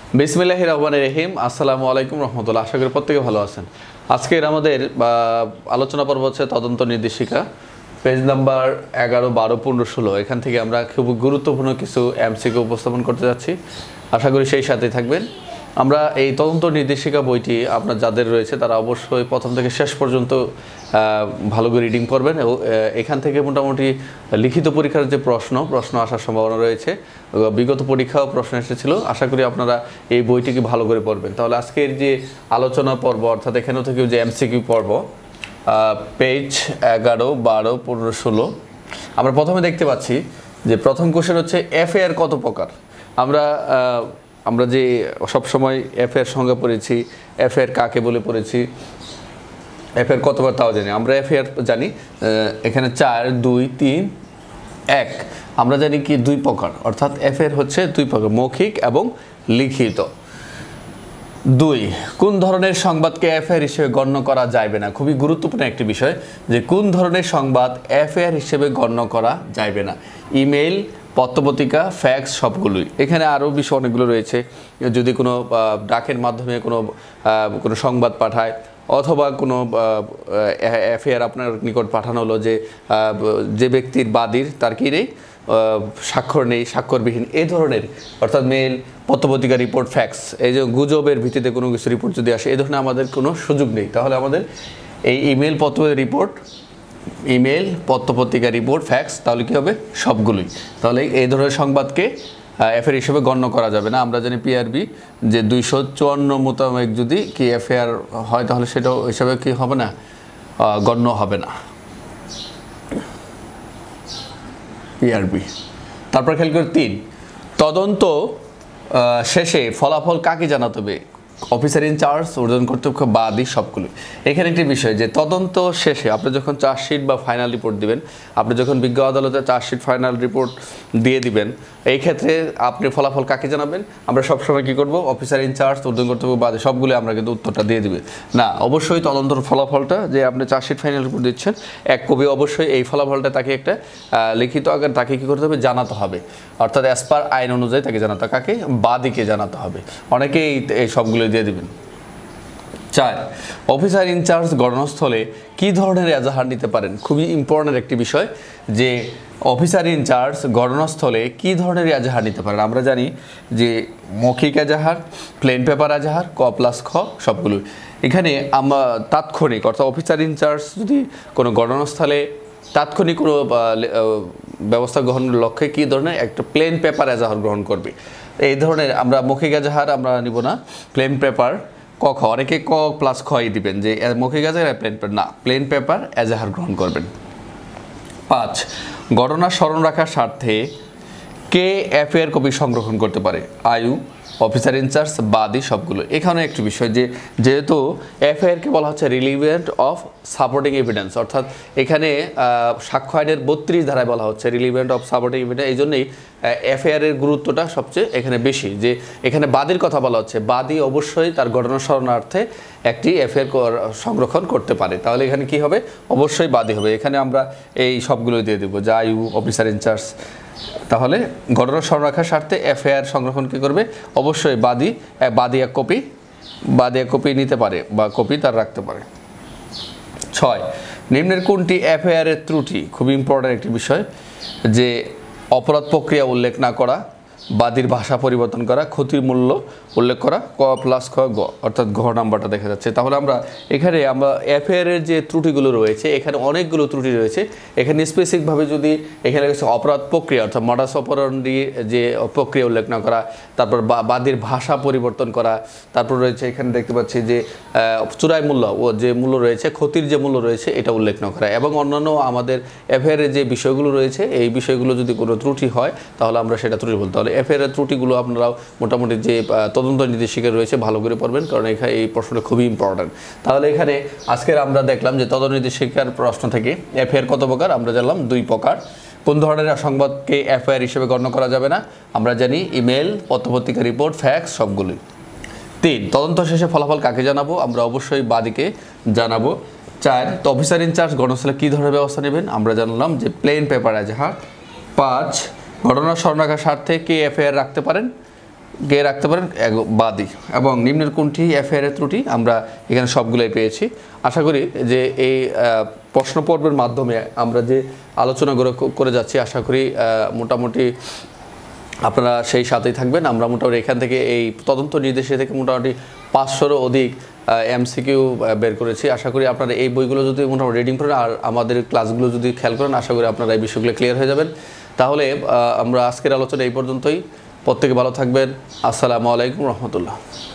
বিসমিল্লাহির রহমানির রহিম। আসসালামু আলাইকুম রহমতুল্লাহ। আশা করি প্রত্যেকে ভালো আছেন। আজকের আমাদের আলোচনা পর্ব হচ্ছে তদন্ত নির্দেশিকা, পেজ নাম্বার 11, 12, 15, 16। এখান থেকে আমরা খুব গুরুত্বপূর্ণ কিছু এমসিকিউ উপস্থাপন করতে যাচ্ছি। আশা করি সেই সাথেই থাকবেন। আমরা এই তদন্ত নির্দেশিকা বইটি আপনার যাদের রয়েছে তারা অবশ্যই প্রথম থেকে শেষ পর্যন্ত ভালো করে রিডিং করবেন এবং এখান থেকে মোটামুটি লিখিত পরীক্ষার যে প্রশ্ন আসার সম্ভাবনা রয়েছে। বিগত পরীক্ষাও প্রশ্ন এসেছিল। আশা করি আপনারা এই বইটিকে ভালো করে পড়বেন। তাহলে আজকের যে আলোচনা পর্ব অর্থাৎ এখানেও থেকে যে এমসিকিউ পর্ব, পেজ 11, 12, 15, 16। আমরা প্রথমে দেখতে পাচ্ছি যে প্রথম কোশ্চেন হচ্ছে এফআইআর কত প্রকার। আমরা যে সবসময় এফআইআর সংজ্ঞা পড়েছি, এফআইআর কাকে বলে পড়েছি, এফআইআর কতবার তাও জানি। আমরা এফআইআর জানি এখানে 4, 2, 3, 1। আমরা জানি কি 2 প্রকার, অর্থাৎ এফআইআর হচ্ছে 2 প্রকার, মৌখিক এবং লিখিত। 2, কোন ধরনের সংবাদকে এফআইআর হিসেবে গণ্য করা যাবে না। খুবই গুরুত্বপূর্ণ একটি বিষয় যে কোন ধরনের সংবাদ এফআইআর হিসেবে গণ্য করা যাবে না। ইমেইল, পত্রপত্রিকা, ফ্যাক্স সবগুলোই। এখানে আরও বিষয় অনেকগুলো রয়েছে। যদি কোনো ডাকের মাধ্যমে কোনো সংবাদ পাঠায় অথবা কোনো এফআইআর আপনার নিকট পাঠানো হলো যে ব্যক্তির বাদীর তার কি নেই, স্বাক্ষর নেই, স্বাক্ষরবিহীন, এই ধরনের, অর্থাৎ মেল, পত্রপত্রিকা, রিপোর্ট, ফ্যাক্স, এই যে গুজবের ভিত্তিতে কোনো কিছু রিপোর্ট যদি আসে এই ধরনের আমাদের কোনো সুযোগ নেই। তাহলে আমাদের এই ইমেল, পত্রপত্রিকা, রিপোর্ট, ফ্যাক্স তাহলে কী হবে, সবগুলোই। তাহলে এই ধরনের সংবাদকে এফআইআর হিসেবে গণ্য করা যাবে না। আমরা জানি পিআরবি যে 254 মোতাবেক যদি কি এফআইআর হয় তাহলে সেটাও হিসাবে কি হবে না, গণ্য হবে না পিআরবি। তারপর খেয়াল করে 3, তদন্ত শেষে ফলাফল কাকে জানাতে হবে। অফিসার ইনচার্জ, ঊর্ধ্বতন কর্তৃপক্ষ, বাদী সবগুলো। এখানে একটি বিষয় যে তদন্ত শেষে আপনি যখন চার্জশিট বা ফাইনাল রিপোর্ট দিবেন, আপনি যখন বিজ্ঞ আদালতে চার্জশিট ফাইনাল রিপোর্ট দিয়ে দিবেন, এই ক্ষেত্রে আপনি ফলাফল কাকে জানাবেন। আমরা সবসময় কী করব, অফিসার ইনচার্জ, ঊর্ধ্বতন কর্তৃপক্ষ, বাদী সবগুলো আমরা কিন্তু উত্তরটা দিয়ে দিবে না। অবশ্যই তদন্তর ফলাফলটা যে আপনি চার্জশিট ফাইনাল রিপোর্ট দিচ্ছেন, এক কপি অবশ্যই এই ফলাফলটা তাকে একটা লিখিত আকারে তাকে কী করতে হবে, জানাতে হবে। অর্থাৎ অ্যাজ পার আইন অনুযায়ী তাকে জানাতে, কাকে, বাদীকে জানাতে হবে। অনেকেই এই সবগুলো দিয়ে দিবেন। 4, অফিসার ইনচার্জ ঘটনাস্থলে কী ধরনের এজাহার নিতে পারেন। খুবই ইম্পর্ট্যান্ট একটি বিষয় যে অফিসার ইনচার্জ ঘটনাস্থলে কী ধরনের এজাহার নিতে পারেন। আমরা জানি যে মৌখিক এজাহার, প্লেন পেপার এজাহার, ক+খ সবগুলো। এখানে আমরা তাৎক্ষণিক, অর্থাৎ অফিসার ইনচার্জ যদি কোনো ঘটনাস্থলে তাৎক্ষণিক কোনো ব্যবস্থা গ্রহণের লক্ষ্যে কী ধরনের একটা প্লেন পেপার এজাহার গ্রহণ করবে। এই ধরনের আমরা মৌখিক এজাহার আমরা নিব না, প্লেন পেপার, অনেকে ক+খ দিবেন যে মৌখিক এজাহার, প্লেন পেপার না, প্লেন পেপার এজাহার গ্রহণ করবেন। 5, ঘটনা স্মরণ রাখার স্বার্থে কে এফআইআর কপি সংরক্ষণ করতে পারে। আয়ু, অফিসার ইনচার্জ, বাদী সবগুলো। এখানে একটি বিষয় যেহেতু এফআইআরকে বলা হচ্ছে রিলিভেন্ট অফ সাপোর্টিং এভিডেন্স, অর্থাৎ এখানে সাক্ষ্য আইনের 32 ধারায় বলা হচ্ছে রিলিভেন্ট অফ সাপোর্টিং এভিডেন্স। এই জন্যই এফআইআরের গুরুত্বটা সবচেয়ে এখানে বেশি, যে এখানে বাদীর কথা বলা হচ্ছে। বাদী অবশ্যই তার ঘটনা স্মরণার্থে একটি এফআইআর সংরক্ষণ করতে পারে। তাহলে এখানে কি হবে, অবশ্যই বাদী হবে। এখানে আমরা এই সবগুলোই দিয়ে দেবো, যা আয়ু, অফিসার ইনচার্জ। তাহলে ঘটনা স্মরণ রাখার স্বার্থে এফআইআর সংরক্ষণ কী করবে, অবশ্যই বাদী এক কপি নিতে পারে বা কপি তার রাখতে পারে। 6, নিম্নের কোনটি এফআইআর এর ত্রুটি। খুবই ইম্পর্ট্যান্ট একটি বিষয় যে অপরাধ প্রক্রিয়া উল্লেখ না করা, বাদীর ভাষা পরিবর্তন করা, ক্ষতির মূল্য উল্লেখ করা, ক+খ, গ, অর্থাৎ ঘ নাম্বারটা দেখা যাচ্ছে। তাহলে আমরা এফআইআর এর যে ত্রুটিগুলো রয়েছে, এখানে অনেকগুলো ত্রুটি রয়েছে। এখানে স্পেসিফিকভাবে যদি এখানে অপরাধ প্রক্রিয়া অর্থাৎ মডাস অপারেন্ডি যে প্রক্রিয়া উল্লেখ না করা, তারপর বাদীর ভাষা পরিবর্তন করা, তারপর রয়েছে এখানে দেখতে পাচ্ছি যে চূড়াই মূল্য যে মূল্য রয়েছে, ক্ষতির যে মূল্য রয়েছে এটা উল্লেখ না করা, এবং অন্যান্য আমাদের এফআইআর এর যে বিষয়গুলো রয়েছে এই বিষয়গুলো যদি কোনো ত্রুটি হয় তাহলে আমরা সেটা ত্রুটি বলতে। তাহলে এফআইআর এর ত্রুটিগুলো আপনারাও মোটামুটি যে তদন্ত নির্দেশিকা রয়েছে ভালো করে পড়বেন, কারণ এখানে এই প্রশ্নটা খুবই ইম্পর্ট্যান্ট। তাহলে এখানে আজকের আমরা দেখলাম যে তদন্ত নির্দেশিকার প্রশ্ন থেকে এফআইআর কত প্রকার। আমরা জানলাম 2 প্রকার। কোন ধরনের সংবাদকে এফআইআর হিসেবে গণ্য করা যাবে না, আমরা জানি ইমেল, পত্রপত্রিকা, রিপোর্ট, ফ্যাক্স সবগুলোই। 3, তদন্ত শেষে ফলাফল কাকে জানাবো, আমরা অবশ্যই বাদীকে জানাবো। 4, তো অফিসার ইনচার্জ ঘটনাস্থলে কী ধরনের ব্যবস্থা নেবেন, আমরা জানলাম যে প্লেন পেপার এজাহার। 5, ঘটনা স্মরণ রাখার স্বার্থে কে এফআইআর রাখতে পারেন, গে রাখতে পারেন বাদী, এবং নিম্নের কোনটি এফআইআর ত্রুটি, আমরা এখানে সবগুলোই পেয়েছি। আশা করি যে এই প্রশ্ন পর্বের মাধ্যমে আমরা যে আলোচনা করে যাচ্ছি, আশা করি মোটামুটি আপনারা সেই সাথেই থাকবেন। আমরা মোটামুটি এখান থেকে এই তদন্ত নির্দেশে থেকে মোটামুটি 500-এরও অধিক এমসিকিউ বের করেছি। আশা করি আপনারা এই বইগুলো যদি মোটামুটি রিডিং করেন আর আমাদের ক্লাসগুলো যদি খেয়াল করেন, আশা করি আপনারা এই বিষয়গুলো ক্লিয়ার হয়ে যাবেন। তাহলে আমরা আজকের আলোচনা এই পর্যন্তই। প্রত্যেকে ভালো থাকবেন। আসসালামু আলাইকুম রহমতুল্লাহ।